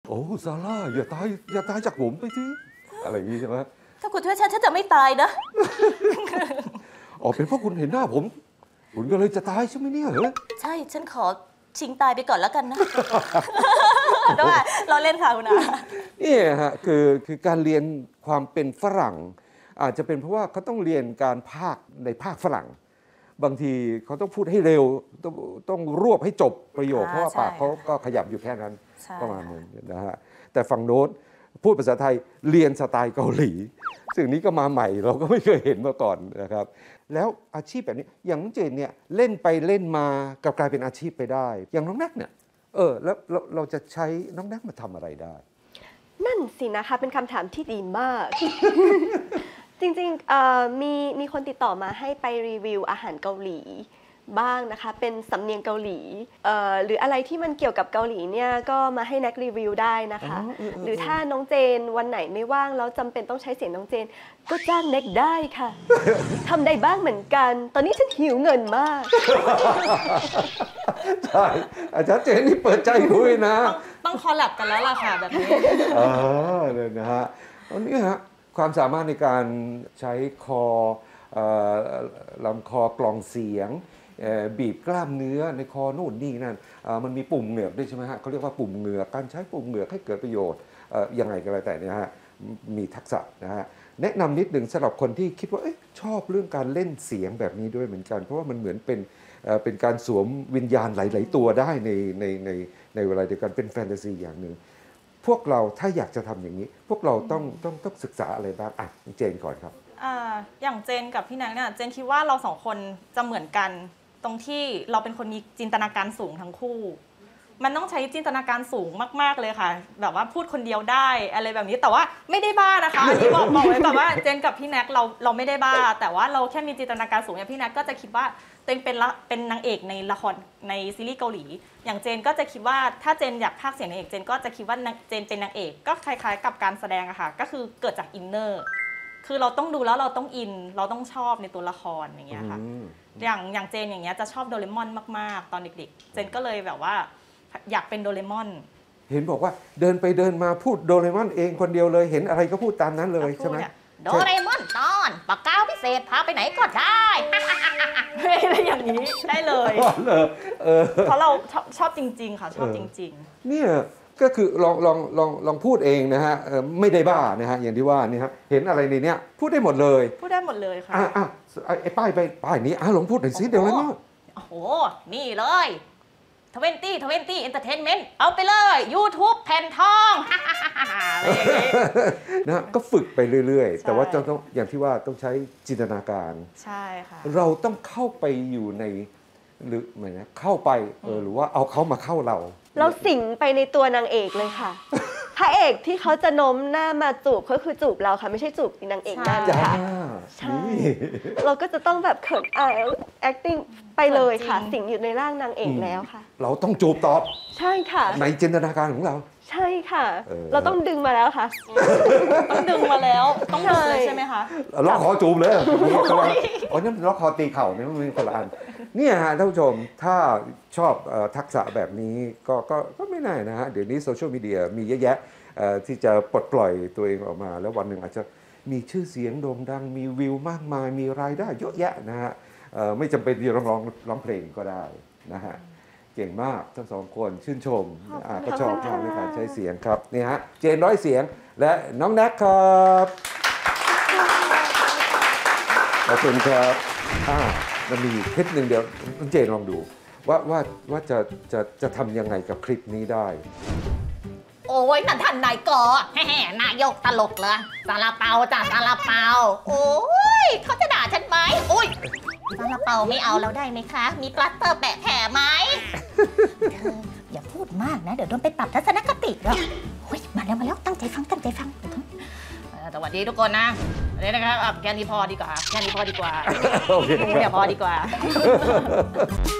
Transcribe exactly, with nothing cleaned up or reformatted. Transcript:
โอ้ซาร่าอย่าตายอย่าตายจากผมไปทีอะไรอย่างนี้ใช่ไหมถ้าคุณช่วยฉันฉันจะไม่ตายนะอ๋อเป็นเพราะคุณเห็นหน้าผมคุณก็เลยจะตายใช่ไหมเนี่ยเหรอใช่ฉันขอชิงตายไปก่อนแล้วกันนะด้วยเราเล่นค่ะคุณอานี่ฮะคือคือการเรียนความเป็นฝรั่งอาจจะเป็นเพราะว่าเขาต้องเรียนการภาคในภาคฝรั่งบางทีเขาต้องพูดให้เร็วต้องต้องรวบให้จบประโยคเพราะว่าปากเขาก็ขยับอยู่แค่นั้นประมาณนึงนะฮะแต่ฝั่งโน้นพูดภาษาไทยเรียนสไตล์เกาหลีสิ่งนี้ก็มาใหม่เราก็ไม่เคยเห็นมาก่อนนะครับแล้วอาชีพแบบนี้อย่างน้องเจนเนี่ยเล่นไปเล่นมากับกลายเป็นอาชีพไปได้อย่างน้องนักเนี่ยเออแล้วเราเราจะใช้น้องนักมาทำอะไรได้นั่นสินะคะเป็นคำถามที่ดีมาก จริงๆมีมีคนติดต่อมาให้ไปรีวิวอาหารเกาหลีบ้างนะคะเป็นสำเนียงเกาหลีหรืออะไรที่มันเกี่ยวกับเกาหลีเนี่ยก็มาให้แน็กรีวิวได้นะคะหรือถ้าน้องเจนวันไหนไม่ว่างแล้วจำเป็นต้องใช้เสียงน้องเจนก็จ้างแน็กได้ค่ะทำได้บ้างเหมือนกันตอนนี้ฉันหิวเงินมากใช่อาจารย์เจนนี่เปิดใจคุยนะต้องคอลแลบกันแล้วล่ะค่ะแบบนี้เออเลยนะฮะอันนี้ฮะความสามารถในการใช้คอลำคอกลองเสียงบีบกล้ามเนื้อในคอโน่นนี่นั่นมันมีปุ่มเหงือกด้วยใช่ไหมฮะเขาเรียกว่าปุ่มเหงือกการใช้ปุ่มเหงือกให้เกิดประโยชน์ยังไงก็แล้วแต่เนี่ยฮะมีทักษะนะฮะแนะนำนิดหนึ่งสำหรับคนที่คิดว่าชอบเรื่องการเล่นเสียงแบบนี้ด้วยเหมือนกันเพราะว่ามันเหมือนเป็นเป็นการสวมวิญญาณหลายๆตัวได้ในในในในเวลาเดียวกันเป็นแฟนตาซีอย่างหนึ่งพวกเราถ้าอยากจะทำอย่างนี้พวกเราต้องต้องต้องศึกษาอะไรบ้างอ่ะเจนก่อนครับอ่าอย่างเจนกับพี่แนกเนี่ยเจนคิดว่าเราสองคนจะเหมือนกันตรงที่เราเป็นคนมีจินตนาการสูงทั้งคู่มันต้องใช้จินตนาการสูงมากๆเลยค่ะแบบว่าพูดคนเดียวได้อะไรแบบนี้แต่ว่าไม่ได้บ้านะคะอันนี้บอกบอกไว้แบบว่าเจนกับพี่แนกเราเราไม่ได้บ้าแต่ว่าเราแค่มีจินตนาการสูงอย่างพี่แนกก็จะคิดว่าเจนเป็นเป็นนางเอกในละครในซีรีส์เกาหลีอย่างเจนก็จะคิดว่าถ้าเจนอยากพากย์เสียงนางเอกเจนก็จะคิดว่าเจนเป็นนางเอกก็คล้ายๆกับการแสดงอะค่ะก็คือเกิดจากอินเนอร์คือเราต้องดูแล้วเราต้องอินเราต้องชอบในตัวละครอย่างเงี้ยค่ะอย่างอย่างเจนอย่างเงี้ยจะชอบโดเรมอนมากๆตอนเด็กๆเจนก็เลยแบบว่าอยากเป็นโดเรมอนเห็นบอกว่าเดินไปเดินมาพูดโดเรมอนเองคนเดียวเลยเห็นอะไรก็พูดตามนั้นเลยใช่ไหมโดเรมอนตอนปากกาพิเศษพาไปไหนก็ได้อะไรอย่างนี้ได้เลยเพราะเราชอบจริงๆค่ะชอบจริงๆเนี่ยก็คือลองลองลองลองพูดเองนะฮะไม่ได้บ้านะฮะอย่างที่ว่านี่ฮะเห็นอะไรในเนี้ยพูดได้หมดเลยพูดได้หมดเลยค่ะอ่ะไอ้ป้ายไปป้ายนี้อ่ะลองพูดหน่อยสิเดี๋ยวเลยเนาะโอ้โหนี่เลยทเวนตี้ทเวนตี้เอนเตอร์เทนเมนต์เอาไปเลย YouTube แผ่นทองอะไรอย่างนี้นะก็ฝึกไปเรื่อยๆแต่ว่าต้องอย่างที่ว่าต้องใช้จินตนาการใช่ค่ะเราต้องเข้าไปอยู่ในหรือไม่นะเข้าไปเออหรือว่าเอาเขามาเข้าเราเราสิงไปในตัวนางเอกเลยค่ะพระเอกที่เขาจะโน้มหน้ามาจูบก็คือจูบเราค่ะไม่ใช่จูบนางเอกนั่นค่ะใช่เราก็จะต้องแบบเขินอาย acting ไปเลยค่ะสิงอยู่ในร่างนางเอกแล้วค่ะเราต้องจูบตอบใช่ค่ะในจินตนาการของเราใช่ค่ะเราต้องดึงมาแล้วค่ะต้องดึงมาแล้วต้องดึงเลยใช่ไหมคะล็อกคอจูบเลยอ๋อนั่นล็อกคอตีเข่าเนี่ยมันมีคนละอันเนี่ยฮะท่านผู้ชมถ้าชอบทักษะแบบนี้ก็ก็ก็ไม่น่านะฮะเดี๋ยวนี้โซเชียลมีเดียมีเยอะแยะที่จะปลดปล่อยตัวเองออกมาแล้ววันหนึ่งอาจจะมีชื่อเสียงโด่งดังมีวิวมากมายมีรายได้เยอะแยะนะฮะไม่จำเป็นที่ร้องร้องร้องเพลงก็ได้นะฮะเก่งมากทั้งสองคนชื่นชมก็ชอบมากในการใช้เสียงครับนี่ฮะเจนร้อยเสียงและน้องแน็กครับขอบคุณครับมันมีคลิปหนึ่งเดี๋ยวเจนลองดูว่าว่าว่าจะจะจะทำยังไงกับคลิปนี้ได้โอ้ยนั่นท่านนายกอแฮ่นายกตลกเลยซาลาเปาจ้ะซาลาเปาโอ้ยเขาจะด่าฉันไหมโอ้ยซาลาเปาไม่เอาแล้วได้ไหมคะมีปลัสเตอร์แปะแผลไหมอย่าพูดมากนะเดี๋ยวโดนไปปรับทัศนคติแล้วโอ้ยมาแล้วมาแล้วตั้งใจฟังตั้งใจฟังสวัสดีทุกคนนะนี่นะครับแค่นี้พอดีกว่าแค่นี้พอดีกว่าโอเคเดี๋ยวพอดีกว่า